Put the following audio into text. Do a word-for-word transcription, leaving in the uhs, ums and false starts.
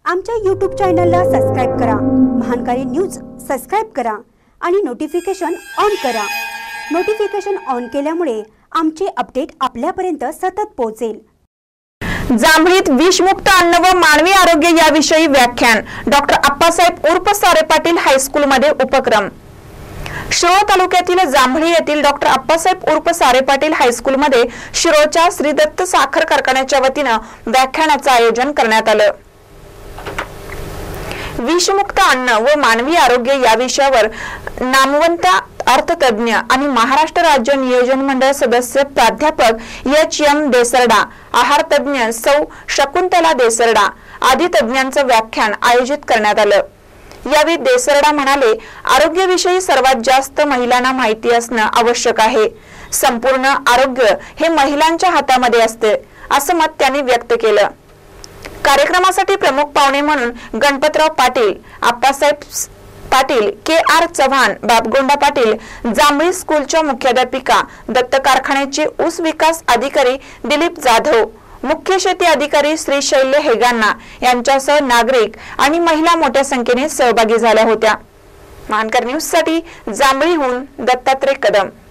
आमच्या यूट्यूब चॅनलला सबस्क्राइब करा, महानकारी न्यूज सबस्क्राइब करा आणि नोटिफिकेशन ऑन करा। नोटिफिकेशन ऑन केल्यामुळे आमचे अपडेट आपल्यापर्यंत सतत पोहोचेल। जांभळीत विषमुक्त अन्न व मानवी आरोग्य याविषयी व्याख्यान डॉक्टर अप्पासाहेब उर्फ सारे पाटील हायस्कूल मध्ये उपक्रम। शिरोळ तालुक्यातील जांभळी येथील डॉक्टर अप्पासाहेब उर्फ सारे पाटील हायस्कूल मध्ये शिरोळच्या श्री दत्त साखर कारखान्याच्या वतीने व्याख्यानाचे आयोजन करण्यात आले। विषमुक्त अन्न व मानवी आरोग्य या विषयावर नामवंत अर्थतज्ञ आणि महाराष्ट्र राज्य नियोजन मंडळ सदस्य प्राध्यापक एच एम देसरडा, आहार तज्ञ सौ शकुंतला देसरडा आदी तज्ञांचे व्याख्यान आयोजित करण्यात आले। यावेळी देसरडा म्हणाले, आरोग्याविषयी सर्वात जास्त महिलांना माहिती असणे आवश्यक आहे। संपूर्ण आरोग्य हे महिलांच्या हातामध्ये असते, असं मत त्यांनी व्यक्त केलं। कार्यक्रमासाठी प्रमुख पाहुणे म्हणून गणपतराव पाटील, आप्पासाहेब पाटील, के आर चव्हाण, बापगोंडा पाटील, जांभळी स्कूलच्या मुख्याध्यापिका, दत्त कारखान्याचे ऊस विकास अधिकारी दिलीप जाधव, मुख्य शेती अधिकारी श्री शैल्य हेगांना यांच्यासह नागरिक आणि महिला मोठ्या संख्येने सहभागी झाल्या होत्या। महानकर न्यूज साठी जांभळीहून दत्तात्रय कदम।